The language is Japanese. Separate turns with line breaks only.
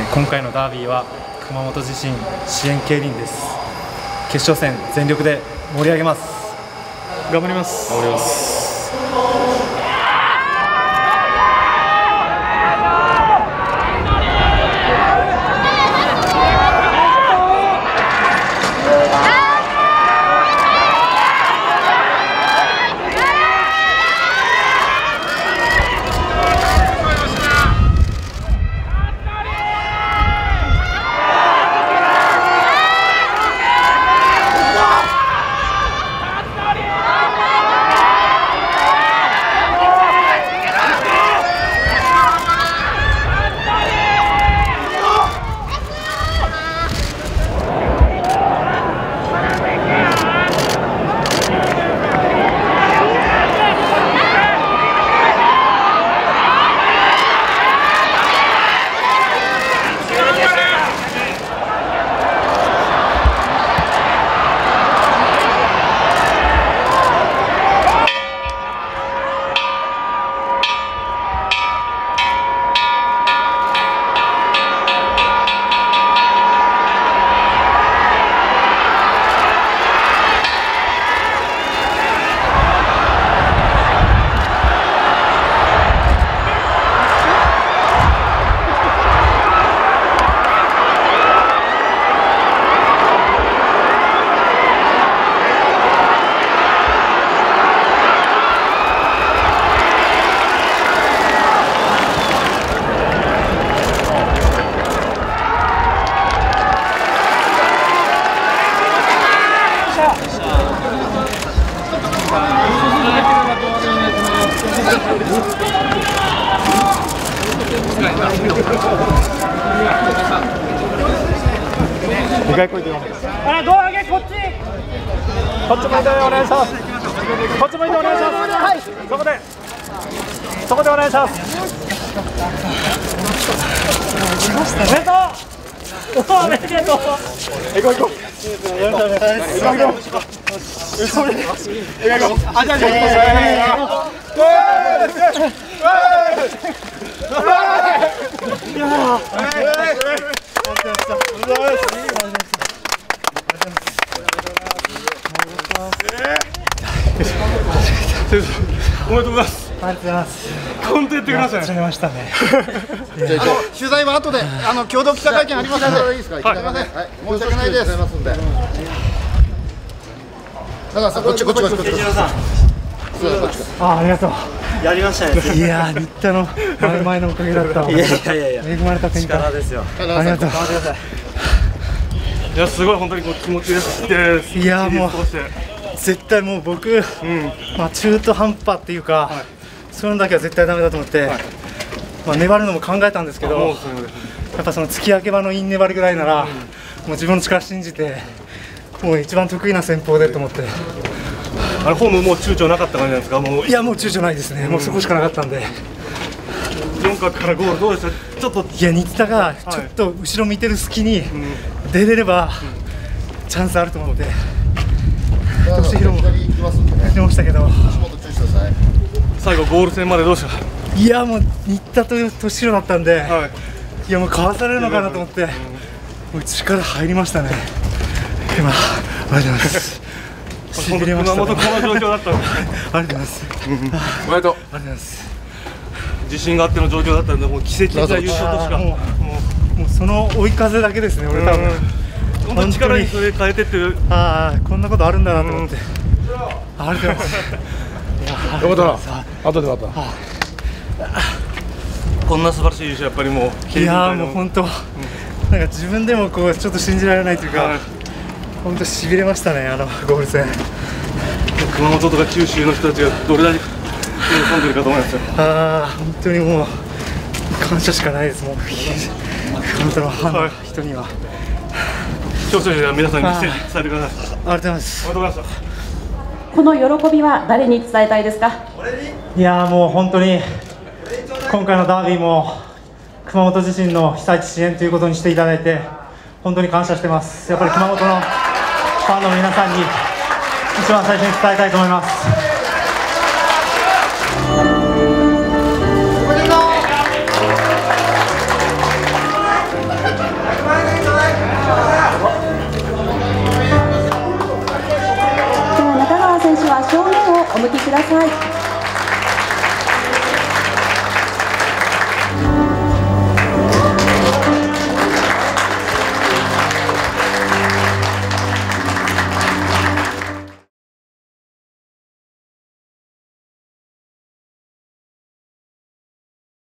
今回のダービーは熊本地震支援競輪です。決勝戦全力で盛り上げます。頑張ります。頑張ります。2回こいでよ。
胴上げこっち。
こっち向いてお願いします。こっち向いてお願いします。はい。そこでお願いします。
おめでとう。おめでとう。
行こう行こう。
おめでとうございます。
ありがとうございます。
本当やってください。
やっちゃいましたね。
取材は後で共同記者会見ありますので、いいですか。はい。申し訳ないです。だからさ、こっち。
ありがとう。
やりましたね。
いやー、新田の前のおかげだったわ。
いや
恵まれた展開。
力ですよ。
ありがとう。
いや、すごい本当に気持ちです。
いやもう絶対もう僕、中途半端っていうか、そういうのだけは絶対ダメだと思って、粘るのも考えたんですけど、やっぱその突き上げ場のイン粘りぐらいなら、もう自分の力信じて、もう一番得意な戦法でと思って。
あれフォームもう躊躇なかった感じなんですか。もう
いやもう躊躇ないですね。もうそこしかなかったんで。
4角からゴールどうでした。ちょっと
いや新田がちょっと後ろ見てる隙に出れればチャンスあると思って。俊弘も言ってましたけど、
最後ゴール戦までどうした。
いやもう新田と俊弘だったんで、いやもうかわされるのかなと思って、もう力入りましたね。今ありがとうございます。しびれました。
熊本この状況だったので。
ありがとうございます。
おめでとう。
ありがとうございます。
自信があっての状況だったんで、もう奇跡的な優勝としか。
もうその追い風だけですね。俺多分。
本当に力にそれ変えてっていう。
こんなことあるんだなと思って。ありがとうございます。
よかったな。後でまた。
こんな素晴らしい優勝やっぱりもう。
いやもう本当。なんか自分でもこうちょっと信じられないというか。本当しびれましたね、ゴール戦。
熊本とか九州の人たちがどれだけ喜んでるかと思いますよ。
本当にもう感謝しかないです。もう熊本のファンの人には。
視聴者の皆さんにメッセージ伝えてください。
ありがとうございます。
おめでとうございます。
この喜びは誰に伝えたいですか。
いやもう本当に今回のダービーも熊本地震の被災地支援ということにしていただいて本当に感謝してます。やっぱり熊本のファンの皆さんに一番最初に伝えたいと思います。
続きください。